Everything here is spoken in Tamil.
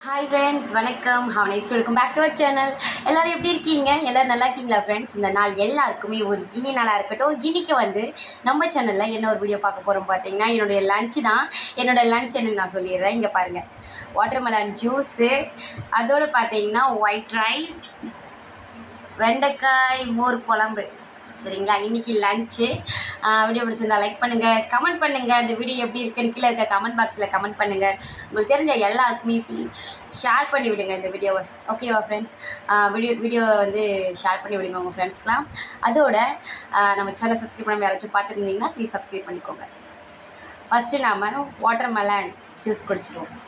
ஹாய் ஃப்ரெண்ட்ஸ், வணக்கம். How nice to welcome back to our channel. எல்லோரும் எப்படி இருக்கீங்க? எல்லோரும் நல்லா இருக்கீங்களா ஃப்ரெண்ட்ஸ்? இந்த நாள் எல்லாருக்குமே ஒரு இனி நாளாக இருக்கட்டும். இன்றைக்கி நம்ம சேனலில் என்ன ஒரு வீடியோ பார்க்க போகிறோம் பார்த்தீங்கன்னா, என்னுடைய லஞ்சு தான். என்னோடய லஞ்ச் என்னன்னு நான் சொல்லிடுறேன். இங்கே பாருங்கள், வாட்டர்மெலன் ஜூஸு, அதோடு பார்த்தீங்கன்னா ஒயிட் ரைஸ், வெண்டைக்காய் மோர் குழம்பு. சரிங்களா? இன்றைக்கி லஞ்சு. வீடியோ பிடிச்சிருந்தா லைக் பண்ணுங்கள், கமெண்ட் பண்ணுங்கள். இந்த வீடியோ எப்படி இருக்குன்னு கீழே இருக்க கமெண்ட் பாக்ஸில் கமெண்ட் பண்ணுங்கள். உங்களுக்கு தெரிஞ்ச எல்லாருக்குமே ஷேர் பண்ணி விடுங்க இந்த வீடியோவை. ஓகேவா ஃப்ரெண்ட்ஸ்? வீடியோ ஷேர் பண்ணி விடுங்க உங்கள் ஃப்ரெண்ட்ஸ்க்கெலாம். அதோட நம்ம சேனல் சப்ஸ்கிரைப் பண்ணாமல் யாராச்சும் பார்த்துருந்தீங்கன்னா ப்ளீஸ் சப்ஸ்கிரைப் பண்ணிக்கோங்க. ஃபஸ்ட்டு நாம் வாட்டர்மெலன் ஜூஸ் குடிச்சிடுவோம்.